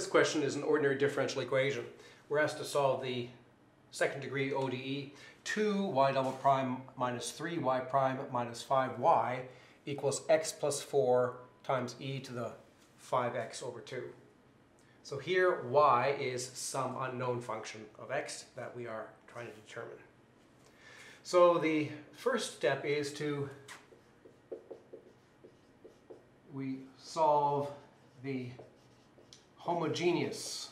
this question is an ordinary differential equation. We're asked to solve the second degree ODE. 2y double prime minus 3y prime minus 5y equals x plus 4 times e to the 5x over 2. So here y is some unknown function of x that we are trying to determine. So the first step is we solve the homogeneous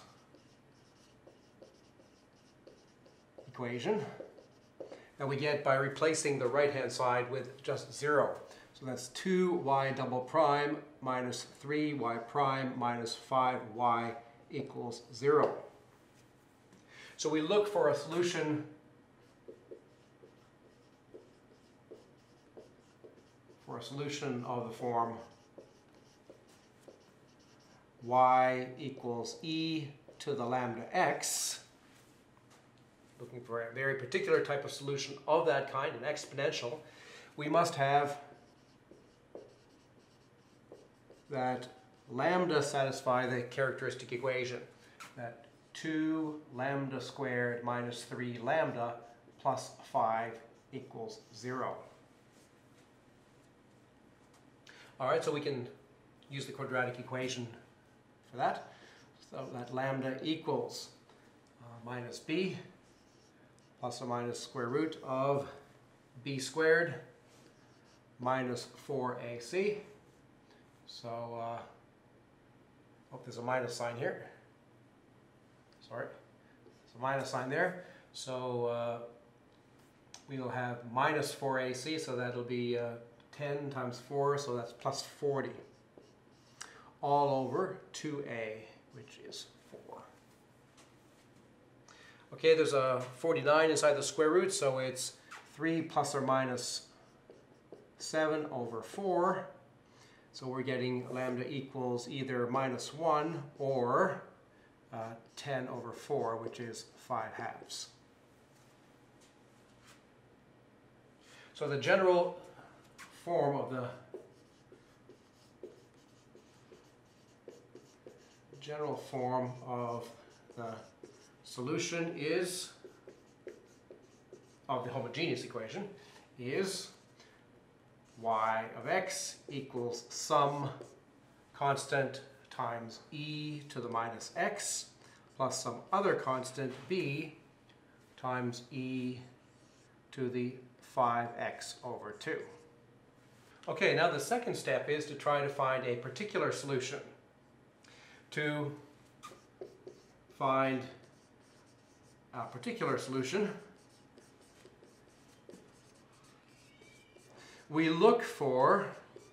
equation that we get by replacing the right-hand side with just 0. So that's 2y double prime minus 3y prime minus 5y equals 0. So we look for a solution of the form y equals e to the lambda x. Looking for a very particular type of solution of that kind, an exponential. We must have that lambda satisfy the characteristic equation, that 2 lambda squared minus 3 lambda plus 5 equals 0. All right, so we can use the quadratic equation for that. So that lambda equals minus b plus or minus square root of b squared minus 4ac. So, oh, there's a minus sign here. Sorry, there's a minus sign there. So we'll have minus 4ac, so that'll be 10 times 4, so that's plus 40. All over 2a, which is 4. Okay, there's a 49 inside the square root, so it's 3 plus or minus 7 over 4. So we're getting lambda equals either minus 1 or 10 over 4, which is 5/2. So the general form of the solution is of the homogeneous equation is y of x equals some constant times e to the minus x plus some other constant b times e to the 5x over 2. Okay, now the second step is to try to find a particular solution. To find a particular solution, we look for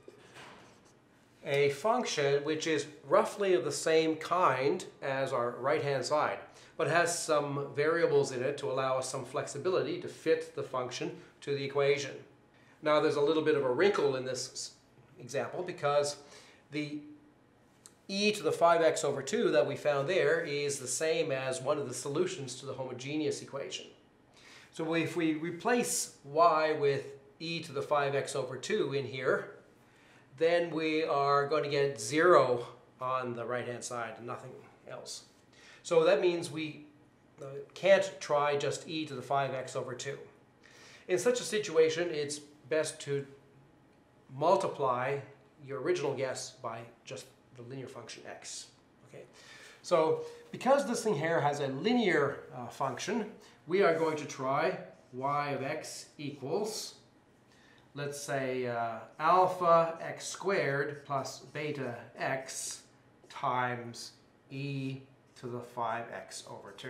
a function which is roughly of the same kind as our right-hand side, but has some variables in it to allow us some flexibility to fit the function to the equation. Now there's a little bit of a wrinkle in this example because the e to the 5x over 2 that we found there is the same as one of the solutions to the homogeneous equation. So if we replace y with e to the 5x over 2 in here, then we are going to get 0 on the right-hand side and nothing else. So that means we can't try just e to the 5x over 2. In such a situation, it's best to multiply your original guess by just the linear function x. Okay, so because this thing here has a linear function, we are going to try y of x equals, let's say, alpha x squared plus beta x times e to the 5x over 2.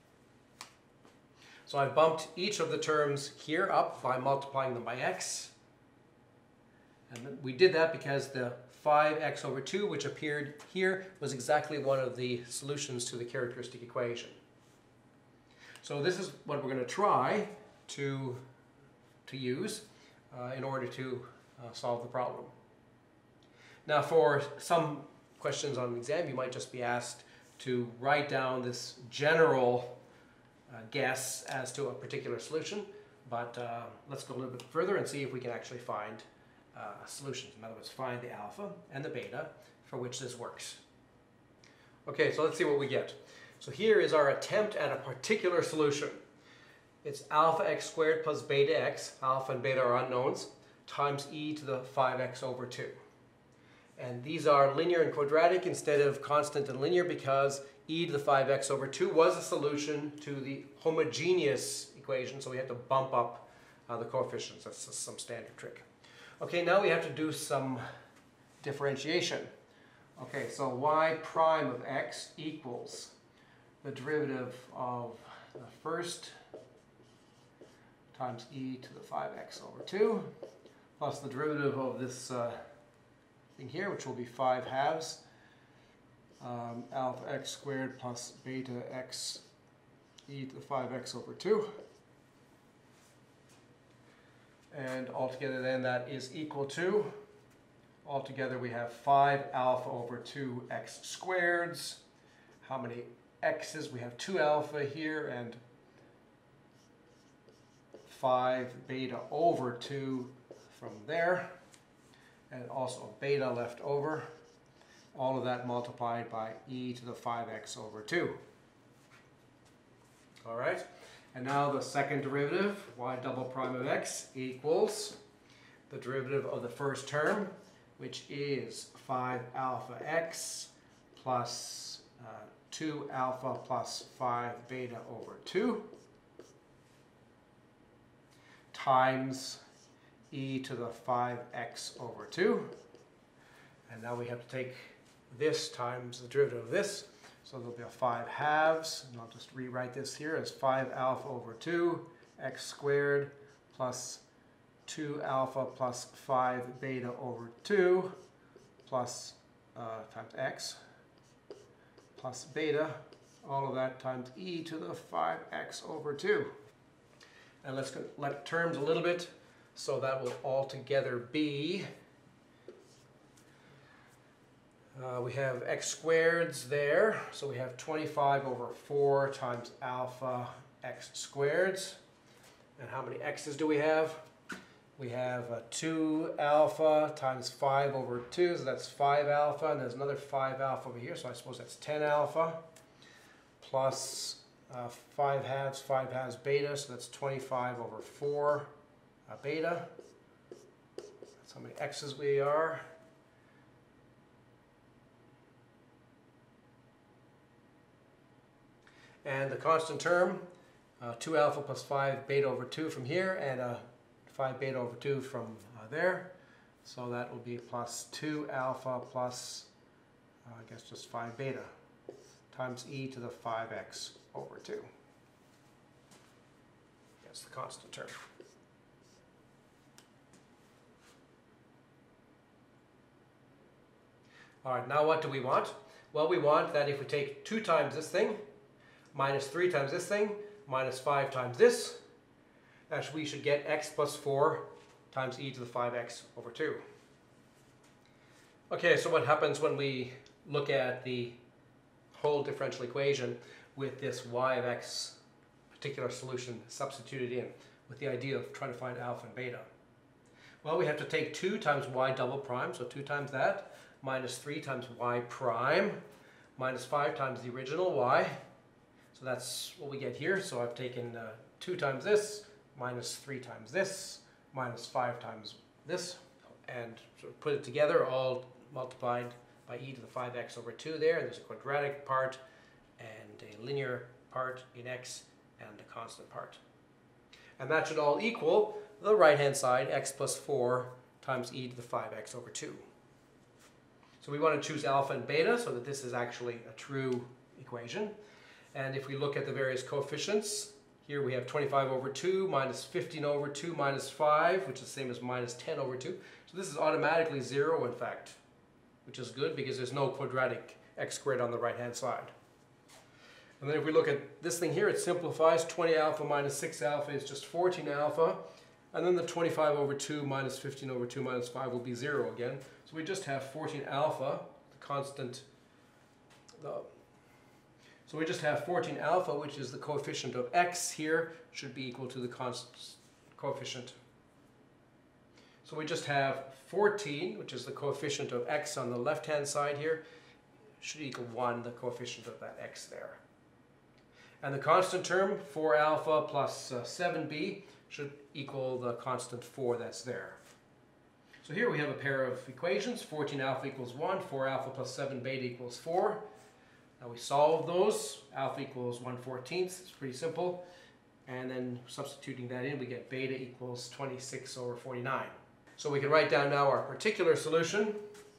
So I've bumped each of the terms here up by multiplying them by x. And we did that because the 5x over 2, which appeared here, was exactly one of the solutions to the characteristic equation. So this is what we're going to try to use in order to solve the problem. Now for some questions on the exam, you might just be asked to write down this general guess as to a particular solution, but let's go a little bit further and see if we can actually find solutions. In other words, find the alpha and the beta for which this works. Okay, so let's see what we get. So here is our attempt at a particular solution. It's alpha x squared plus beta x, alpha and beta are unknowns, times e to the 5x over 2. And these are linear and quadratic instead of constant and linear because e to the 5x over 2 was a solution to the homogeneous equation, so we had to bump up the coefficients. That's just some standard trick. Okay, now we have to do some differentiation. Okay, so y prime of x equals the derivative of the first times e to the 5x over 2 plus the derivative of this thing here, which will be 5 halves, alpha x squared plus beta x e to the 5x over 2. And altogether then that is equal to, altogether we have 5 alpha over 2 x squareds. How many x's? We have 2 alpha here and 5 beta over 2 from there. And also a beta left over. All of that multiplied by e to the 5x over 2. All right. And now the second derivative, y double prime of x equals the derivative of the first term, which is 5 alpha x plus 2 alpha plus 5 beta over 2 times e to the 5x over 2. And now we have to take this times the derivative of this. So there'll be a 5 halves, and I'll just rewrite this here as 5 alpha over 2 x squared plus 2 alpha plus 5 beta over 2 plus times x plus beta, all of that times e to the 5x over 2. And let's let terms a little bit, so that will altogether be, we have x squareds there, so we have 25 over 4 times alpha x squareds. And how many x's do we have? We have 2 alpha times 5 over 2, so that's 5 alpha, and there's another 5 alpha over here, so I suppose that's 10 alpha, plus 5 halves beta, so that's 25 over 4 beta. That's how many x's we are. And the constant term, 2 alpha plus 5 beta over 2 from here, and 5 beta over 2 from there. So that will be plus 2 alpha plus, I guess just 5 beta, times e to the 5x over 2. That's the constant term. All right, now what do we want? Well, we want that if we take 2 times this thing, minus 3 times this thing, minus 5 times this, that we should get x plus 4 times e to the 5x over 2. Okay, so what happens when we look at the whole differential equation with this y of x particular solution substituted in, with the idea of trying to find alpha and beta? Well, we have to take 2 times y double prime, so 2 times that, minus 3 times y prime, minus 5 times the original y. So that's what we get here. So I've taken 2 times this, minus 3 times this, minus 5 times this, and sort of put it together, all multiplied by e to the 5x over 2 there. And there's a quadratic part and a linear part in x and a constant part. And that should all equal the right-hand side, x plus 4 times e to the 5x over 2. So we want to choose alpha and beta so that this is actually a true equation. And if we look at the various coefficients, here we have 25 over 2 minus 15 over 2 minus 5, which is the same as minus 10 over 2. So this is automatically 0, in fact, which is good because there's no quadratic x squared on the right-hand side. And then if we look at this thing here, it simplifies. 20 alpha minus 6 alpha is just 14 alpha. And then the 25 over 2 minus 15 over 2 minus 5 will be 0 again. So we just have 14 alpha, the constant, so we just have 14 alpha, which is the coefficient of x here, should be equal to the constant coefficient. So we just have 14, which is the coefficient of x on the left-hand side here, should equal 1, the coefficient of that x there. And the constant term, 4 alpha plus 7b, should equal the constant 4 that's there. So here we have a pair of equations. 14 alpha equals 1, 4 alpha plus 7 beta equals 4. Now we solve those. Alpha equals 1/14. It's pretty simple. And then substituting that in, we get beta equals 26/49. So we can write down now our particular solution.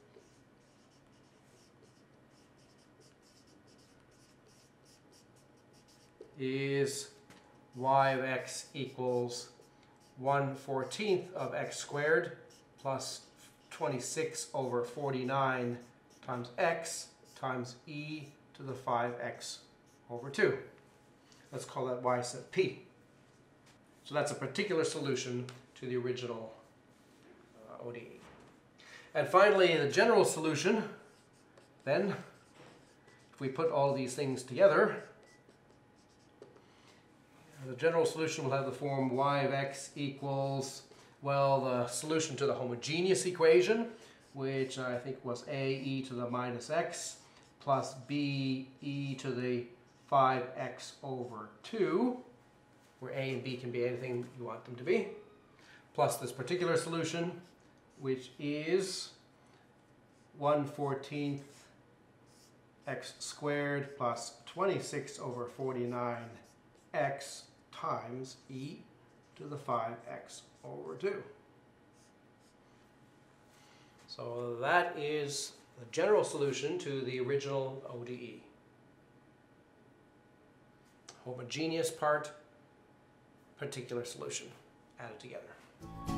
Is y of x equals 1/14 of x squared plus 26/49 times x times e to the 5x over 2. Let's call that y sub p. So that's a particular solution to the original ODE. And finally, the general solution, then, if we put all these things together, the general solution will have the form y of x equals, well, the solution to the homogeneous equation, which I think was a e to the minus x plus b e to the 5x over 2, where a and b can be anything you want them to be, plus this particular solution, which is 1/14 x squared plus 26/49 x times e to the 5x over 2. So that is the general solution to the original ODE. Homogeneous part, particular solution added together.